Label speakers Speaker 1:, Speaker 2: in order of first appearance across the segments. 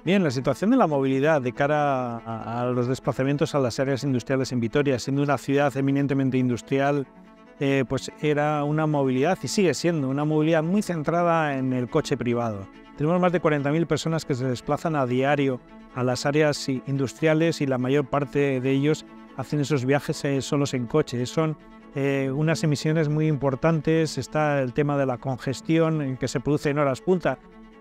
Speaker 1: Bien, la situación de la movilidad de cara a los desplazamientos a las áreas industriales en Vitoria, siendo una ciudad eminentemente industrial, pues era una movilidad, y sigue siendo, una movilidad muy centrada en el coche privado. Tenemos más de 40.000 personas que se desplazan a diario a las áreas industriales y la mayor parte de ellos hacen esos viajes solos en coche. Son unas emisiones muy importantes, está el tema de la congestión que se produce en horas punta.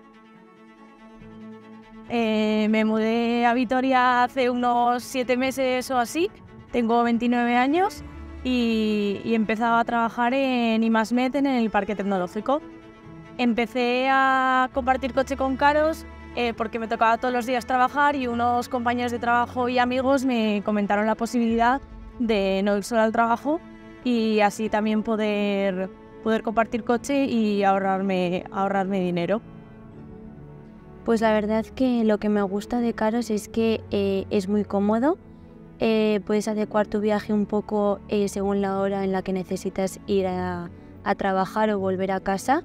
Speaker 2: Me mudé a Vitoria hace unos 7 meses o así, tengo 29 años y empezaba a trabajar en I+Met en el Parque Tecnológico. Empecé a compartir coche con Caros porque me tocaba todos los días trabajar y unos compañeros de trabajo y amigos me comentaron la posibilidad de no ir solo al trabajo y así también poder compartir coche y ahorrarme dinero.
Speaker 3: Pues la verdad que lo que me gusta de Caros es que es muy cómodo, puedes adecuar tu viaje un poco según la hora en la que necesitas ir a trabajar o volver a casa.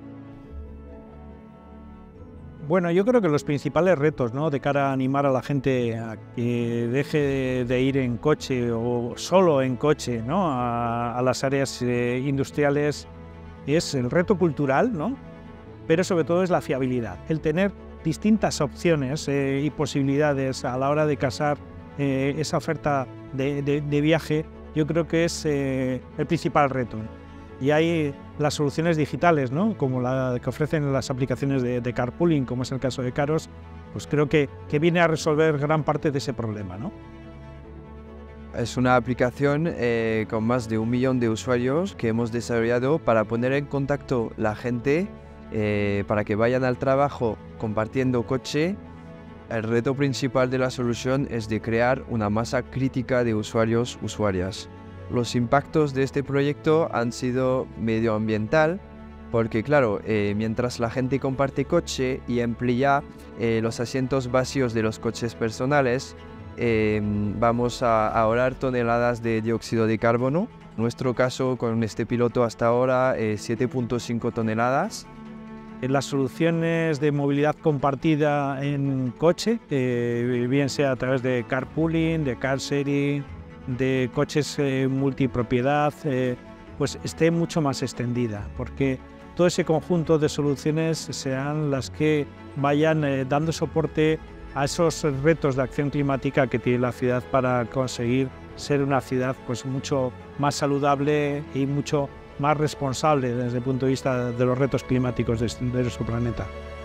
Speaker 1: Bueno, yo creo que los principales retos, ¿no?, de cara a animar a la gente a que deje de ir en coche o solo en coche, ¿no?, a las áreas industriales es el reto cultural, ¿no?, pero sobre todo es la fiabilidad, el tener distintas opciones y posibilidades a la hora de casar esa oferta de viaje. Yo creo que es el principal reto. Y hay las soluciones digitales, ¿no?, como la que ofrecen las aplicaciones de carpooling, como es el caso de Caros, pues creo que viene a resolver gran parte de ese problema, ¿no?
Speaker 4: Es una aplicación con más de 1 millón de usuarios que hemos desarrollado para poner en contacto la gente para que vayan al trabajo compartiendo coche. El reto principal de la solución es de crear una masa crítica de usuarios-usuarias. Los impactos de este proyecto han sido medioambiental, porque claro, mientras la gente comparte coche y emplea los asientos vacíos de los coches personales, vamos a ahorrar toneladas de dióxido de carbono. En nuestro caso, con este piloto hasta ahora, 7.5 toneladas.
Speaker 1: Las soluciones de movilidad compartida en coche, bien sea a través de carpooling, de car sharing, de coches multipropiedad, pues esté mucho más extendida, porque todo ese conjunto de soluciones sean las que vayan dando soporte a esos retos de acción climática que tiene la ciudad para conseguir ser una ciudad pues mucho más saludable y mucho más responsable desde el punto de vista de los retos climáticos de nuestro planeta.